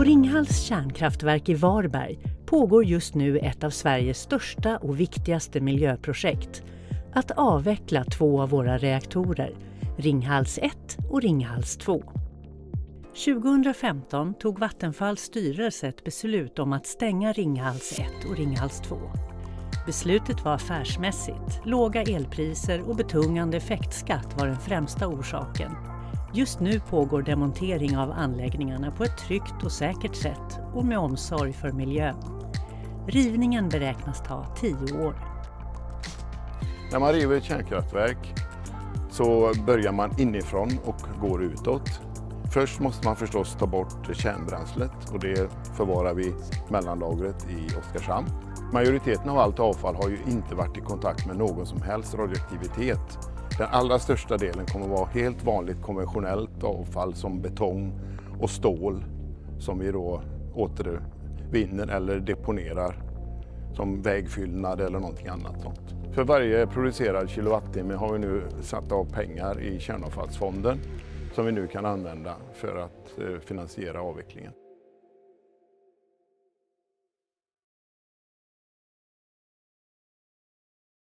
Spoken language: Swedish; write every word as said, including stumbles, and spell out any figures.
På Ringhals kärnkraftverk i Varberg pågår just nu ett av Sveriges största och viktigaste miljöprojekt. Att avveckla två av våra reaktorer, Ringhals ett och Ringhals två. tjugohundrafemton tog Vattenfalls styrelse ett beslut om att stänga Ringhals ett och Ringhals två. Beslutet var affärsmässigt, låga elpriser och betungande effektskatt var den främsta orsaken. Just nu pågår demontering av anläggningarna på ett tryggt och säkert sätt och med omsorg för miljön. Rivningen beräknas ta tio år. När man river ett kärnkraftverk så börjar man inifrån och går utåt. Först måste man förstås ta bort kärnbränslet och det förvarar vi mellanlagret i Oskarshamn. Majoriteten av allt avfall har ju inte varit i kontakt med någon som helst radioaktivitet. Den allra största delen kommer att vara helt vanligt konventionellt avfall som betong och stål som vi då återvinner eller deponerar som vägfyllnad eller någonting annat sånt. För varje producerad kilowattimme har vi nu satt av pengar i kärnavfallsfonden som vi nu kan använda för att finansiera avvecklingen.